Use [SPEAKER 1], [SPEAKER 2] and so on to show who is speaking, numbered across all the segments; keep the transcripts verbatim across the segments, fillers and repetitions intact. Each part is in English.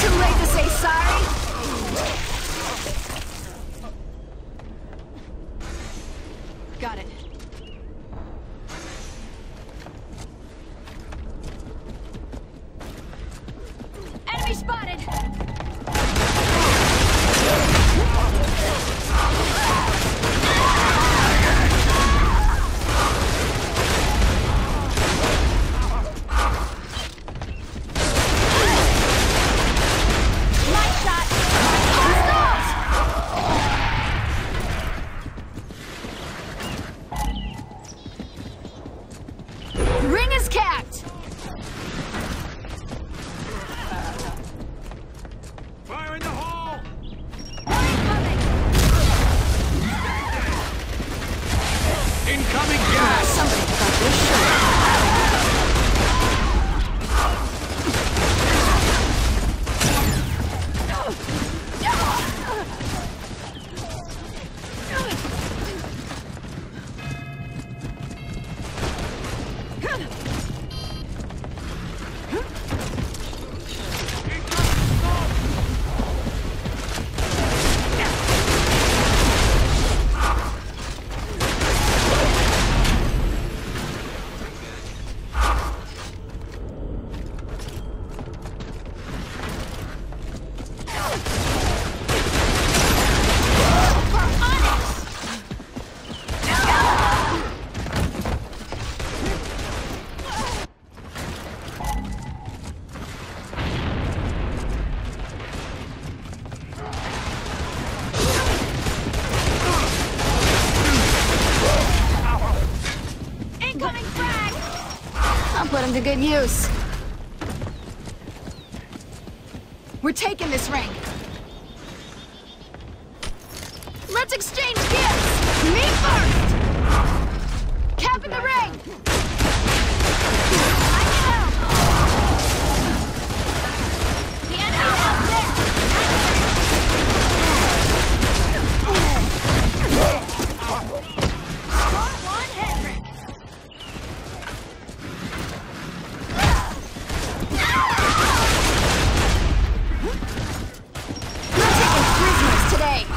[SPEAKER 1] Too late to say sorry. Got it. Enemy spotted! Ring is capped!
[SPEAKER 2] Fire in the hole! Incoming gas!
[SPEAKER 1] Somebody got this shot. Put him to good use. We're taking this ring. Let's exchange gifts. Me first. Cap in the ring. I can help. The enemy out there. Score one, Hendrick. Today.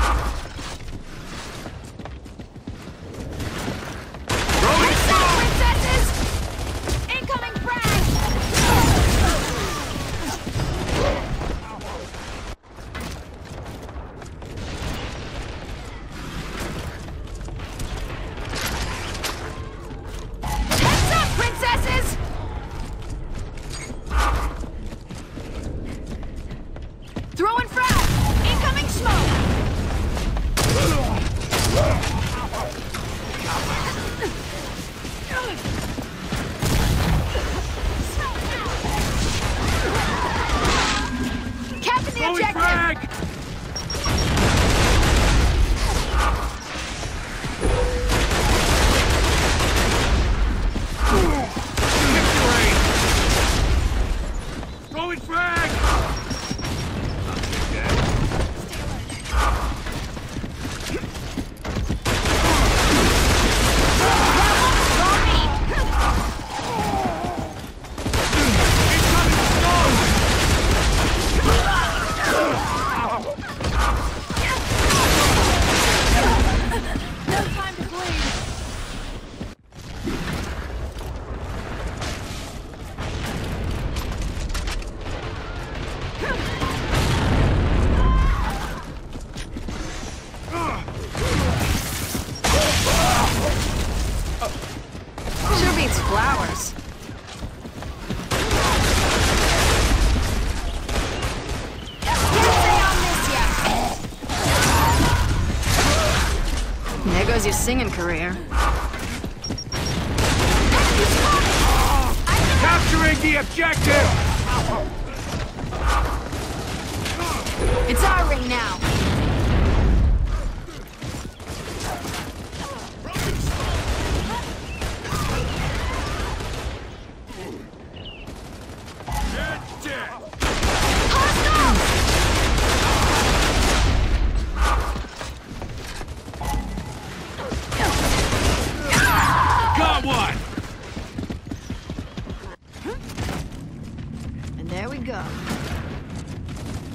[SPEAKER 1] Heads up, princesses! Incoming frag! Heads up, princesses! Throwing frag! Incoming smoke! Captain the objective! Frag.
[SPEAKER 2] Throwing frag!
[SPEAKER 1] Sure beats flowers. There goes your singing career.
[SPEAKER 2] Capturing the objective!
[SPEAKER 1] It's our ring now.
[SPEAKER 2] Got one!
[SPEAKER 1] And there we go.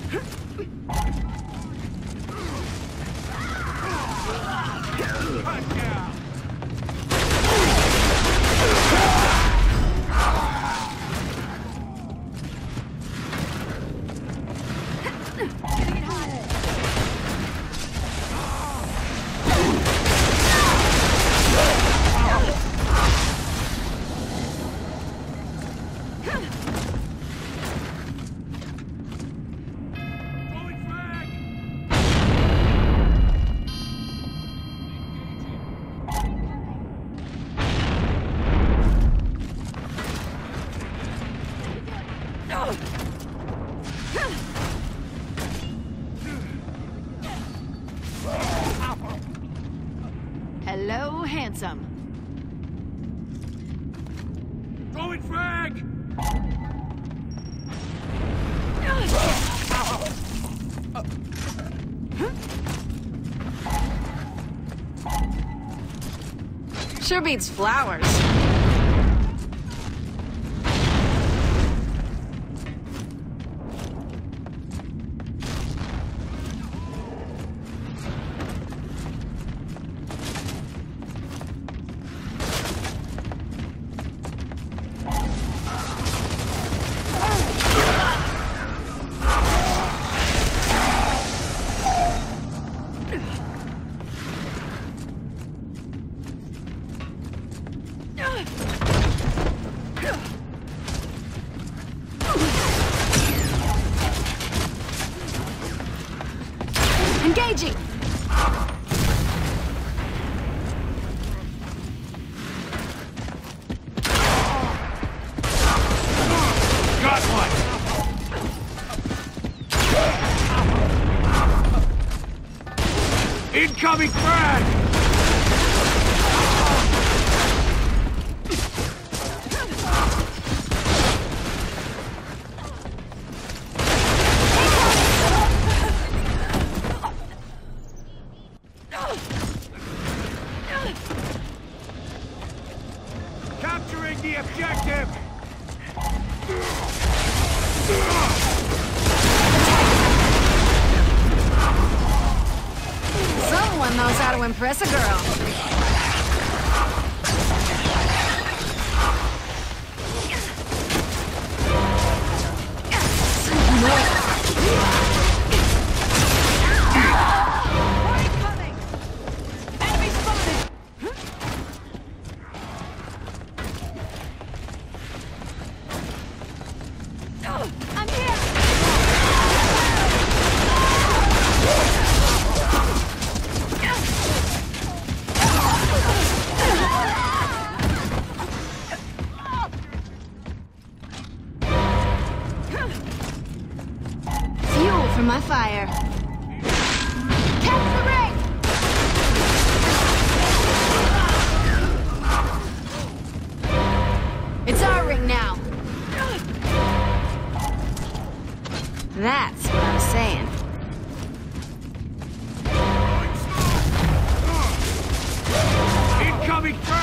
[SPEAKER 1] Hello, handsome.
[SPEAKER 2] Throwing frag!
[SPEAKER 1] Sure beats flowers. Engaging!
[SPEAKER 2] Got one! Incoming frag! Capturing the objective!
[SPEAKER 1] Someone knows how to impress a girl. I'm here! Fuel for my fire. Capture the ring! It's our ring now. That's what I'm saying.
[SPEAKER 2] Incoming frag!